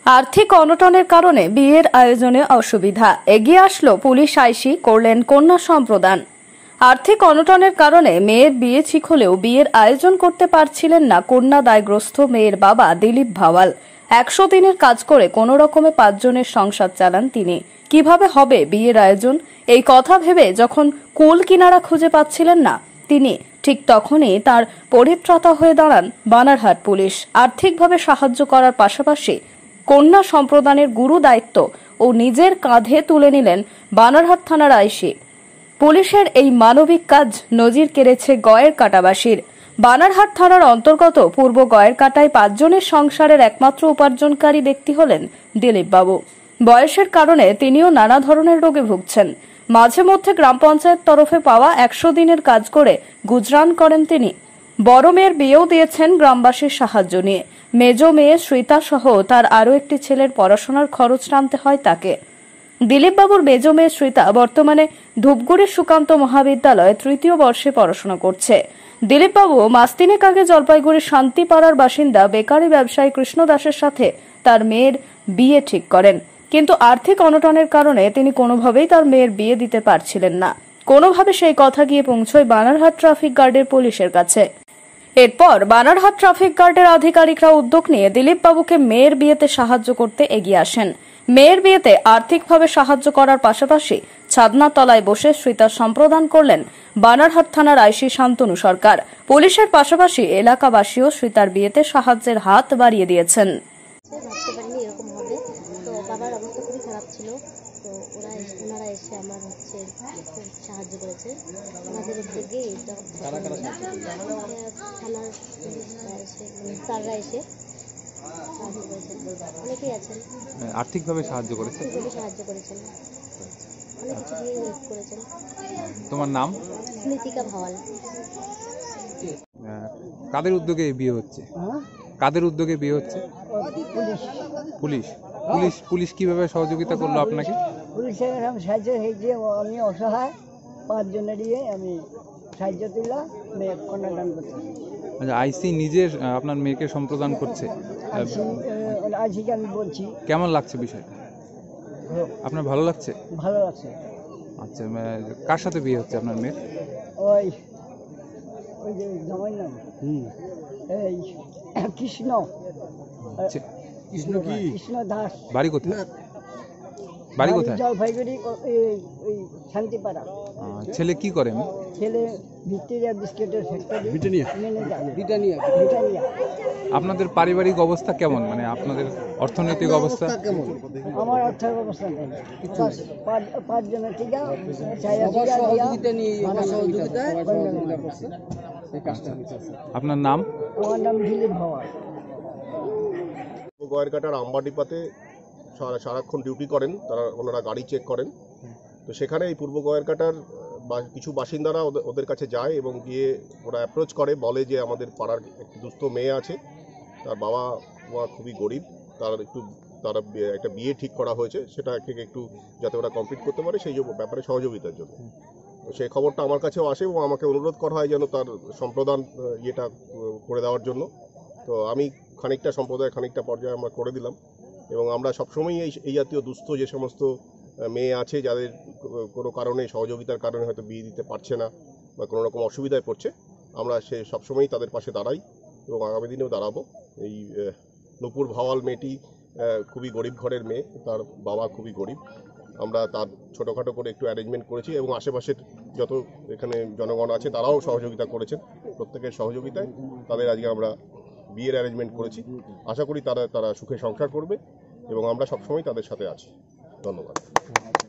আর্থিক অনটনের কারণে বিয়ের আয়োজনে অসুবিধা, এগিয়ে আসলো পুলিশ আইসি, করলেন কন্যা সম্প্রদান। আর্থিক অনটনের কারণে মেয়ের বিয়ে ঠিক হলেও বিয়ের আয়োজন করতে পারছিলেন না কন্যা দায়গ্রস্ত মেয়ের বাবা দিলীপ ভাওয়াল। 100 দিনের কাজ করে কোনো রকমে 5 জনের সংসার চালান তিনি। কিভাবে হবে বিয়ের আয়োজন, এই কথা ভেবে যখন কুল কিনারা খুঁজে পাচ্ছিলেন না তিনি, ঠিক তখনই তার পরিত্রাতা হয়ে দাঁড়ান বানারহাট পুলিশ। আর্থিকভাবে সাহায্য করার পাশাপাশি কন্যা সম্প্রদানের গুরু দায়িত্ব ও নিজের কাঁধে তুলে নিলেন বানারহাট থানার আইসি। পুলিশের এই মানবিক কাজ নজির কেড়েছে গয়ের কাটাবাসীর। বানারহাট থানার অন্তর্গত পূর্ব গয়ের কাটায় 5 জনের সংসারের একমাত্র উপার্জনকারী ব্যক্তি হলেন দিলীপ বাবু। বয়সের কারণে তিনিও নানা ধরনের রোগে ভুগছেন। মাঝে মধ্যে গ্রাম পঞ্চায়েত তরফে পাওয়া 100 দিনের কাজ করে গুজরান করেন তিনি। বড় মেয়ের বিয়েও দিয়েছেন গ্রামবাসীর সাহায্য নিয়ে। মেজ মেয়ে শ্রীতা সহ তার আরও একটি ছেলের পড়াশোনার খরচ টানতে হয় তাকে। দিলীপবাবুর মেজ মেয়ে শ্রীতা বর্তমানে ধূপগুড়ির সুকান্ত মহাবিদ্যালয়ে 3য় বর্ষে পড়াশোনা করছে। দিলীপবাবু মাস 3 আগে জলপাইগুড়ির শান্তিপাড়ার বাসিন্দা বেকারি ব্যবসায়ী কৃষ্ণ দাসের সাথে তার মেয়ের বিয়ে ঠিক করেন, কিন্তু আর্থিক অনটনের কারণে তিনি কোনোভাবেই তার মেয়ের বিয়ে দিতে পারছিলেন না। কোনোভাবে সেই কথা গিয়ে পৌঁছয় বানারহাট ট্রাফিক গার্ডের পুলিশের কাছে। এরপর বানারহাট ট্রাফিক গার্ডের আধিকারিকরা উদ্যোগ নিয়ে দিলীপ বাবুকে মেয়ের বিয়েতে সাহায্য করতে এগিয়ে আসেন। মেয়ের বিয়েতে আর্থিকভাবে সাহায্য করার পাশাপাশি ছাদনার তলায় বসে শ্রীতার সম্প্রদান করলেন বানারহাট থানার আইসি শান্তনু সরকার। পুলিশের পাশাপাশি এলাকাবাসীও শ্রীতার বিয়েতে সাহায্যের হাত বাড়িয়ে দিয়েছেন। ভাবতে পারিনি এরকম হবে। তো বাবার অবস্থা খুবই খারাপ ছিল, তো ওনারা এসে আমার খুব সাহায্য করেছে। ওনাদের উদ্যোগে এটা থানার পুলিশরা এসে স্যাররা এসে সাহায্য করেছেন। অনেকেই আছেন আর্থিকভাবে সাহায্য করেছেন, অনেক কিছু দিয়ে হেল্প করেছেন। তোমার নাম? স্মৃতিকা ভাওয়াল। কাদের উদ্যোগে বিয়ে হচ্ছে? কাদের উদ্যোগে বিয়ে হচ্ছে? পুলিশ। পুলিশ পুলিশ কিভাবে সহযোগিতা করলো আপনাকে? পুলিশের সাহায্য হয়েছে, আমি অসহায় 5 জনের দিয়ে আমি সাহায্য দিলাম মেয়ে কন্যাদান করতে। আচ্ছা, আইসি নিজের আপনার মেয়েকে সম্প্রদান করছে, আইসিকে আমি বলছি। কেমন লাগছে বিষয়টা? আপনার ভালো লাগছে? ভালো লাগছে। আচ্ছা, কার সাথে বিয়ে হচ্ছে আপনার মেয়ের? ওই যে জামাই নাম এই কৃষ্ণ। কৃষ্ণ কি? কৃষ্ণ দাস। বাড়ি কোথায়? বাড়ি কোথায়? জলপাইগুড়ি ওই শান্তিপাড়া। ছেলে কি করেন? ছেলে ভিক্টোরিয়া বিস্কুটের ফ্যাক্টরি ব্রিটানিয়া। আপনাদের পারিবারিক অবস্থা কেমন, মানে আপনাদের অর্থনৈতিক অবস্থা কেমন? আমার অর্থের অবস্থা নেই। 5 জনের থেকে আপনার নাম? আমার নাম দিলীপ ভাওয়াল। গয়ের কাটার আমবাটিপাতে সারাক্ষণ ডিউটি করেন তারা, ওনারা গাড়ি চেক করেন। তো সেখানে এই পূর্ব গয়ের কাটার কিছু বাসিন্দারা ওদের কাছে যায় এবং গিয়ে ওরা অ্যাপ্রোচ করে, বলে যে আমাদের পাড়ার একটি দুস্থ মেয়ে আছে, তার বাবা মা খুবই গরিব, তারা একটা বিয়ে ঠিক করা হয়েছে, সেটা থেকে একটু যাতে ওরা কমপ্লিট করতে পারে সেই ব্যাপারে সহযোগিতার জন্য। তো সেই খবরটা আমার কাছেও আসে এবং আমাকে অনুরোধ করা হয় যেন তার সম্প্রদান ইয়েটা করে দেওয়ার জন্য। তো আমি খানিকটা সম্প্রদায় খানিকটা পর্যায়ে আমরা করে দিলাম এবং আমরা সবসময়ই এই জাতীয় দুস্থ যে সমস্ত মেয়ে আছে যাদের কোনো কারণে সহযোগিতার কারণে হয়তো বিয়ে দিতে পারছে না বা কোনো রকম অসুবিধায় পড়ছে, আমরা সবসময়ই তাদের পাশে দাঁড়াই এবং আগামী দিনেও দাঁড়াবো। এই নূপুর ভাওয়াল মেয়েটি খুবই গরিব ঘরের মেয়ে, তার বাবা খুবই গরিব। আমরা তার ছোটোখাটো করে একটু অ্যারেঞ্জমেন্ট করেছি এবং আশেপাশের যত এখানে জনগণ আছে তারাও সহযোগিতা করেছেন। প্রত্যেকের সহযোগিতায় তাদের আজকে আমরা বিয়ের অ্যারেঞ্জমেন্ট করেছি। আশা করি তারা সুখে সংসার করবে এবং আমরা সবসময় তাদের সাথে আছি। ধন্যবাদ।